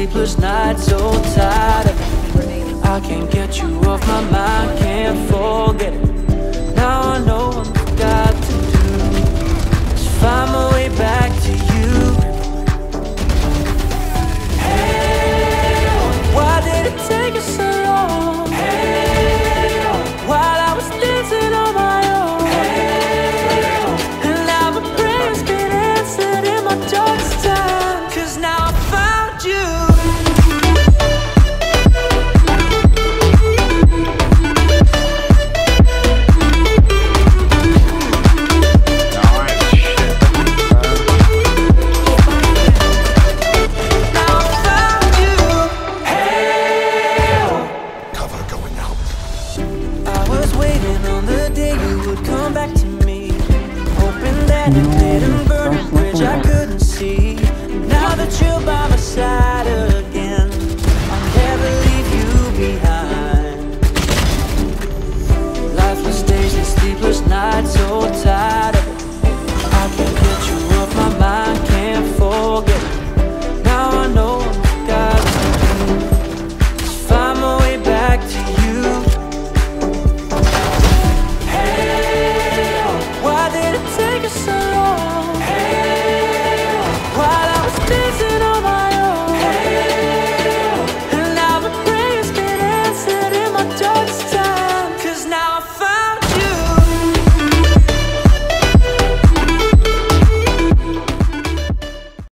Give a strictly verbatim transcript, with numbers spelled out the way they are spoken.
sleepless nights, so tired of it. I can't get you off my mind, can't forget it. Now I know what I've got to do is find my way back to you. Hey, why did it take us so long? Hey, while I was dancing on my own. Hey, and now my prayers get answered in my darkest time. 'Cause now I found you. Waiting on the day you would come back to me, hoping that